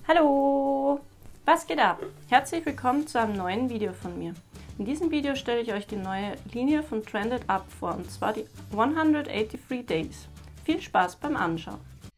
Hallo! Was geht ab? Herzlich willkommen zu einem neuen Video von mir. In diesem Video stelle ich euch die neue Linie von Trended Up vor, und zwar die 183 Days. Viel Spaß beim Anschauen!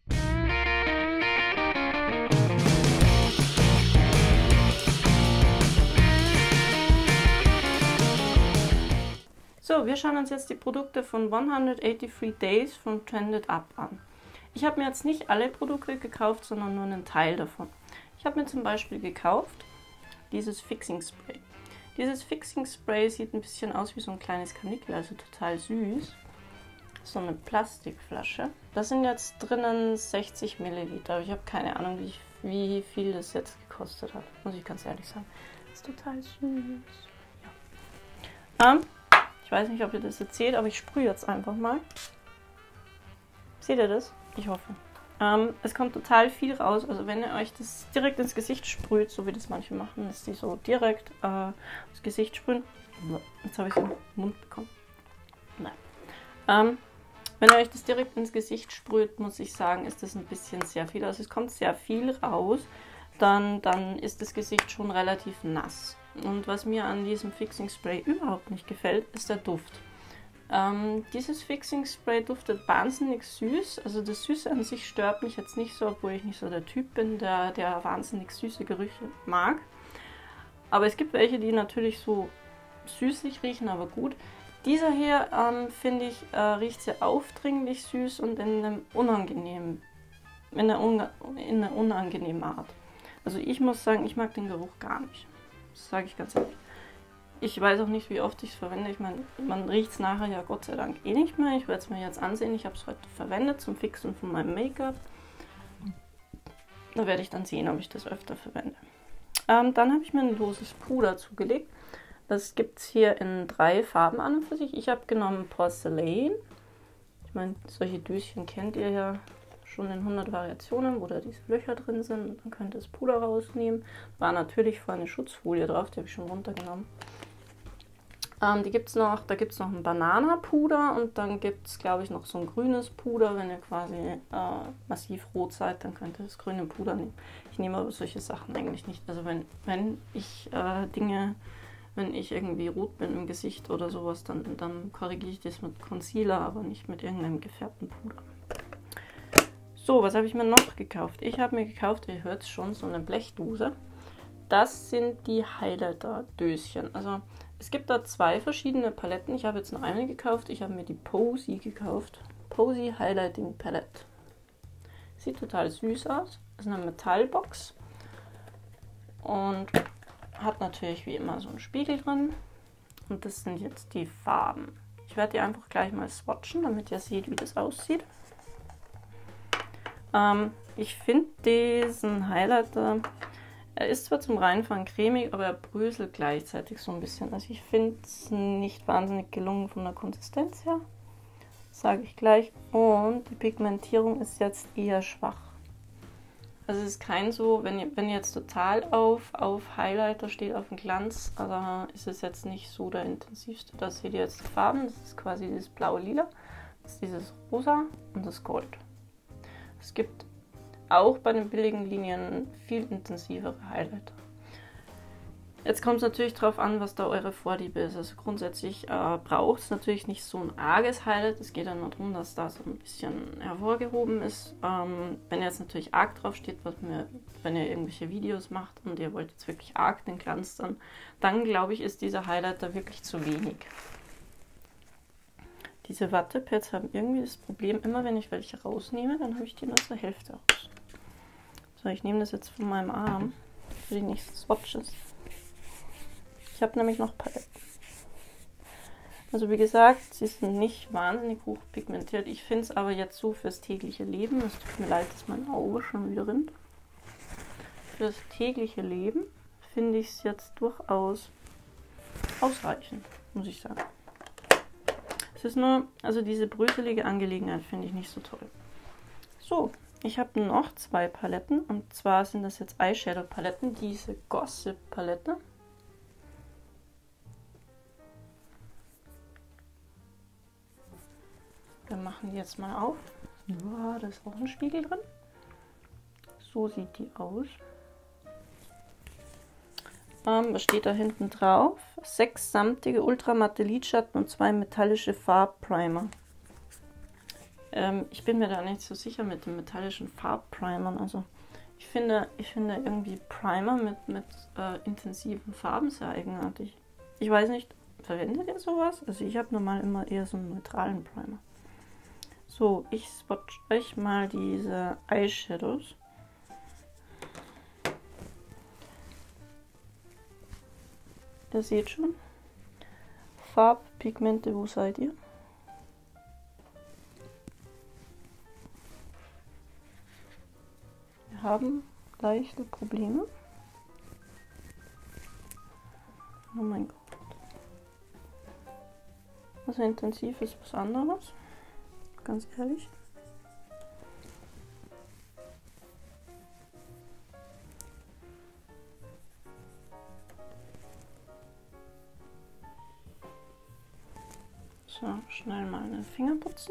So, wir schauen uns jetzt die Produkte von 183 Days von Trended Up an. Ich habe mir jetzt nicht alle Produkte gekauft, sondern nur einen Teil davon. Ich habe mir zum Beispiel gekauft dieses Fixing Spray. Dieses Fixing Spray sieht ein bisschen aus wie so ein kleines Karnickel, also total süß. So eine Plastikflasche. Da sind jetzt drinnen 60 Milliliter, aber ich habe keine Ahnung, wie viel das jetzt gekostet hat. Muss ich ganz ehrlich sagen. Das ist total süß. Ja. Ich weiß nicht, ob ihr das jetzt seht, aber ich sprühe jetzt einfach mal. Seht ihr das? Ich hoffe. Es kommt total viel raus. Also wenn ihr euch das direkt ins Gesicht sprüht, so wie das manche machen, dass die so direkt ins Gesicht sprühen. Jetzt habe ich es im Mund bekommen. Nein. Wenn ihr euch das direkt ins Gesicht sprüht, muss ich sagen, ist das ein bisschen sehr viel. Also es kommt sehr viel raus. Dann ist das Gesicht schon relativ nass. Und was mir an diesem Fixing Spray überhaupt nicht gefällt, ist der Duft. Dieses Fixing Spray duftet wahnsinnig süß. Also das Süße an sich stört mich jetzt nicht so, obwohl ich nicht so der Typ bin, der wahnsinnig süße Gerüche mag. Aber es gibt welche, die natürlich so süßlich riechen, aber gut. Dieser hier, finde ich, riecht sehr aufdringlich süß und in einer unangenehmen Art. Also ich muss sagen, ich mag den Geruch gar nicht. Das sage ich ganz ehrlich. Ich weiß auch nicht, wie oft ich es verwende. Ich meine, man riecht es nachher ja Gott sei Dank eh nicht mehr. Ich werde es mir jetzt ansehen. Ich habe es heute verwendet zum Fixen von meinem Make-up. Da werde ich dann sehen, ob ich das öfter verwende. Dann habe ich mir ein loses Puder zugelegt. Das gibt es hier in 3 Farben an und für sich. Ich habe genommen Porcelain. Ich meine, solche Döschen kennt ihr ja schon in 100 Variationen, wo da diese Löcher drin sind. Und dann könnt ihr das Puder rausnehmen. War natürlich vorher eine Schutzfolie drauf, die habe ich schon runtergenommen. Da gibt es noch ein Bananapuder und dann gibt es, glaube ich, noch so ein grünes Puder. Wenn ihr quasi massiv rot seid, dann könnt ihr das grüne Puder nehmen. Ich nehme aber solche Sachen eigentlich nicht. Also wenn ich irgendwie rot bin im Gesicht oder sowas, dann korrigiere ich das mit Concealer, aber nicht mit irgendeinem gefärbten Puder. So, was habe ich mir noch gekauft? Ich habe mir gekauft, ihr hört es schon, so eine Blechdose. Das sind die Highlighter-Döschen. Also es gibt da 2 verschiedene Paletten. Ich habe jetzt nur eine gekauft. Ich habe mir die Posy gekauft. Posy Highlighting Palette. Sieht total süß aus. Das ist eine Metallbox. Und hat natürlich wie immer so einen Spiegel drin. Und das sind jetzt die Farben. Ich werde die einfach gleich mal swatchen, damit ihr seht, wie das aussieht. Ich finde diesen Highlighter, er ist zwar zum Reinfahren cremig, aber er bröselt gleichzeitig so ein bisschen. Also ich finde es nicht wahnsinnig gelungen von der Konsistenz her, sage ich gleich. Und die Pigmentierung ist jetzt eher schwach. Also es ist kein so, wenn ihr jetzt total auf Highlighter steht, auf den Glanz, also ist es jetzt nicht so der intensivste. Da seht ihr jetzt die Farben, das ist quasi dieses blaue-lila, das ist dieses rosa und das Gold. Es gibt auch bei den billigen Linien viel intensivere Highlighter. Jetzt kommt es natürlich darauf an, was da eure Vorliebe ist. Also grundsätzlich braucht es natürlich nicht so ein arges Highlight. Es geht ja nur darum, dass da so ein bisschen hervorgehoben ist. Wenn ihr jetzt natürlich arg drauf steht, wenn ihr irgendwelche Videos macht und ihr wollt jetzt wirklich arg den Glanz, dann glaube ich, ist dieser Highlighter wirklich zu wenig. Diese Wattepads haben irgendwie das Problem, immer wenn ich welche rausnehme, dann habe ich die nur zur Hälfte raus. So, ich nehme das jetzt von meinem Arm für die nächsten Swatches. Ich habe nämlich noch Paletten. Also wie gesagt, sie sind nicht wahnsinnig hoch pigmentiert. Ich finde es aber jetzt so fürs tägliche Leben, es tut mir leid, dass mein Auge schon wieder rinnt. Fürs tägliche Leben finde ich es jetzt durchaus ausreichend, muss ich sagen. Es ist nur, also diese bröselige Angelegenheit finde ich nicht so toll. So, ich habe noch 2 Paletten und zwar sind das jetzt Eyeshadow-Paletten, diese Gossip-Palette. Wir machen die jetzt mal auf. Ja, da ist auch ein Spiegel drin. So sieht die aus. Was steht da hinten drauf? 6 samtige ultramatte Lidschatten und 2 metallische Farbprimer. Ich bin mir da nicht so sicher mit den metallischen Farbprimern. Also ich finde irgendwie Primer mit intensiven Farben sehr eigenartig. Ich weiß nicht, verwendet ihr sowas? Also ich habe normal immer eher so einen neutralen Primer. So, ich swatch euch mal diese Eyeshadows. Ihr seht schon, Farbpigmente, wo seid ihr? Wir haben leichte Probleme. Oh mein Gott. Also intensiv ist was anderes, ganz ehrlich. So, schnell mal den Finger putzen.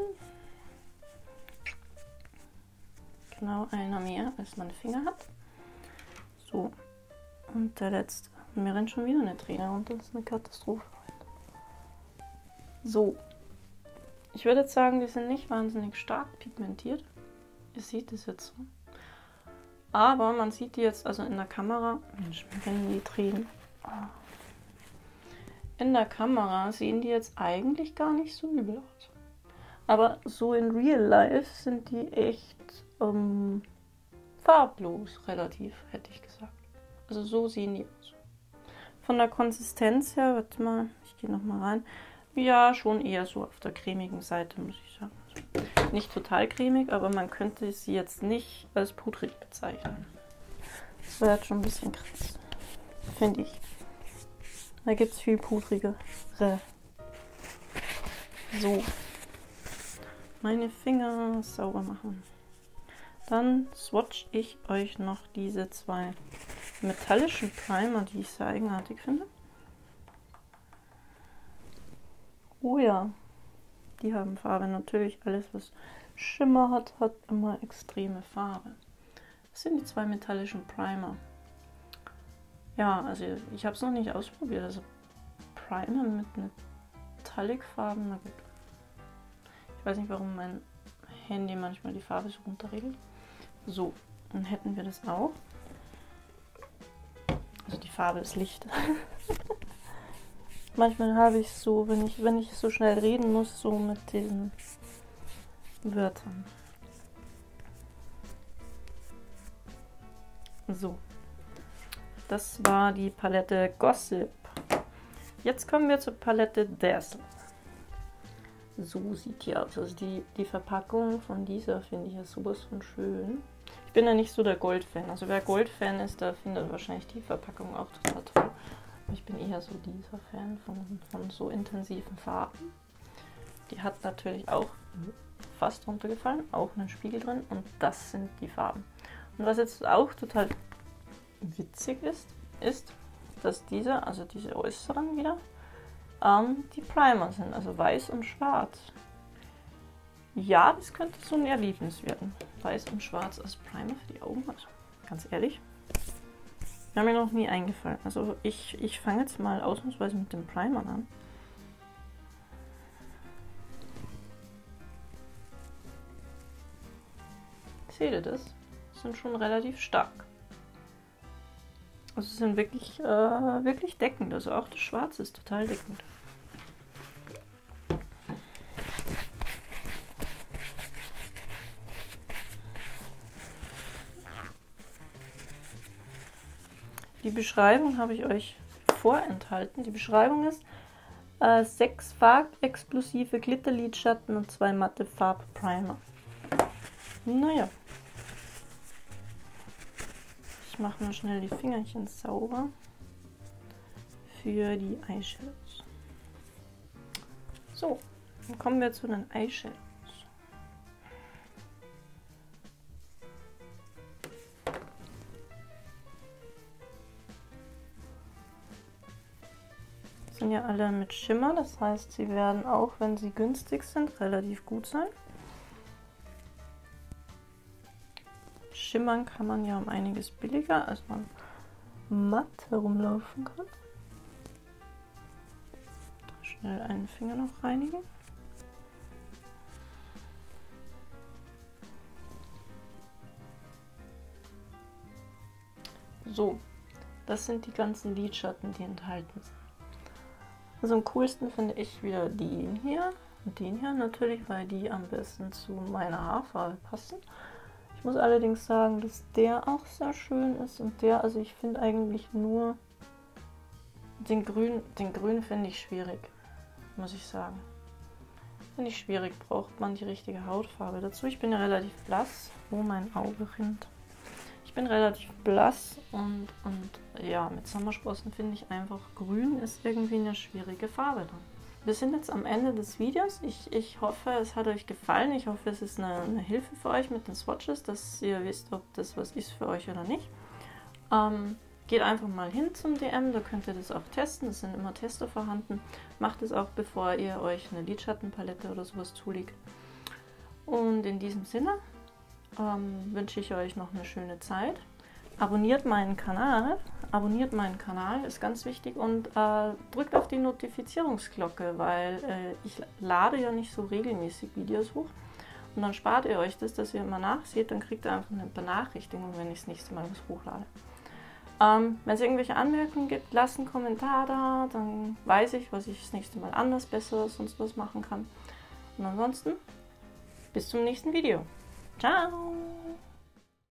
Genau einer mehr, als man Finger hat. So, und der letzte. Mir rennt schon wieder eine Träne runter, das ist eine Katastrophe. So, ich würde jetzt sagen, die sind nicht wahnsinnig stark pigmentiert. Ihr seht es jetzt so. Aber man sieht die jetzt, also in der Kamera, Mensch, mir rennen die Tränen. In der Kamera sehen die jetzt eigentlich gar nicht so übel aus. Aber so in Real Life sind die echt farblos, relativ, hätte ich gesagt. Also so sehen die aus. Von der Konsistenz her, warte mal, ich gehe nochmal rein. Ja, schon eher so auf der cremigen Seite, muss ich sagen. Also nicht total cremig, aber man könnte sie jetzt nicht als pudrig bezeichnen. Das wäre jetzt schon ein bisschen krass, finde ich. Da gibt es viel pudrigere. So. Meine Finger sauber machen. Dann swatch ich euch noch diese 2 metallischen Primer, die ich sehr eigenartig finde. Oh ja, die haben Farbe. Natürlich alles, was Schimmer hat, hat immer extreme Farbe. Das sind die 2 metallischen Primer. Ja, also ich habe es noch nicht ausprobiert. Also Primer mit Metallic-Farben, na gut. Ich weiß nicht, warum mein Handy manchmal die Farbe so runterregelt. So, dann hätten wir das auch. Also die Farbe ist Licht. Manchmal habe ich so, wenn ich so schnell reden muss, so mit diesen Wörtern. So, das war die Palette Gossip. Jetzt kommen wir zur Palette Dazzle. So sieht die aus. Also die Verpackung von dieser finde ich ja sowas von schön. Ich bin ja nicht so der Gold-Fan. Also wer Gold-Fan ist, der findet wahrscheinlich die Verpackung auch total toll. Aber ich bin eher so dieser Fan von so intensiven Farben. Die hat natürlich auch fast runtergefallen, auch einen Spiegel drin und das sind die Farben. Und was jetzt auch total witzig ist, dass diese, also diese äußeren wieder, die Primer sind, also weiß und schwarz. Ja, das könnte so ein Erlebnis werden. Weiß und schwarz als Primer für die Augen, also ganz ehrlich. Wäre mir noch nie eingefallen. Also ich fange jetzt mal ausnahmsweise mit den Primern an. Seht ihr das? Die sind schon relativ stark. Also sie sind wirklich, wirklich deckend. Also auch das Schwarze ist total deckend. Die Beschreibung habe ich euch vorenthalten. Die Beschreibung ist 6 farbexplosive Glitterlidschatten und 2 matte Farbprimer. Naja. Ich mache mal schnell die Fingerchen sauber für die Eyeshadows. So, dann kommen wir zu den Eyeshadows. Sind ja alle mit Schimmer, das heißt, sie werden auch, wenn sie günstig sind, relativ gut sein. Schimmern kann man ja um einiges billiger, als man matt herumlaufen kann. Schnell einen Finger noch reinigen. So, das sind die ganzen Lidschatten, die enthalten sind. Also am coolsten finde ich wieder den hier und den hier natürlich, weil die am besten zu meiner Haarfarbe passen. Ich muss allerdings sagen, dass der auch sehr schön ist und der, also ich finde eigentlich nur den Grün finde ich schwierig, muss ich sagen. Finde ich schwierig, braucht man die richtige Hautfarbe dazu. Ich bin ja relativ blass, wo mein Auge rinnt. Ich bin relativ blass und ja, mit Sommersprossen finde ich einfach, grün ist irgendwie eine schwierige Farbe dann. Wir sind jetzt am Ende des Videos. Ich hoffe, es hat euch gefallen. Ich hoffe, es ist eine Hilfe für euch mit den Swatches, dass ihr wisst, ob das was ist für euch oder nicht. Geht einfach mal hin zum DM, da könnt ihr das auch testen. Es sind immer Tester vorhanden. Macht es auch, bevor ihr euch eine Lidschattenpalette oder sowas zulegt. Und in diesem Sinne wünsche ich euch noch eine schöne Zeit. Abonniert meinen Kanal, ist ganz wichtig, und drückt auf die Notifizierungsglocke, weil ich lade ja nicht so regelmäßig Videos hoch, und dann spart ihr euch das, dass ihr immer nachseht, dann kriegt ihr einfach eine Benachrichtigung, wenn ich das nächste Mal was hochlade. Wenn es irgendwelche Anmerkungen gibt, lasst einen Kommentar da, dann weiß ich, was ich das nächste Mal anders, besser, sonst was machen kann. Und ansonsten, bis zum nächsten Video. Ciao!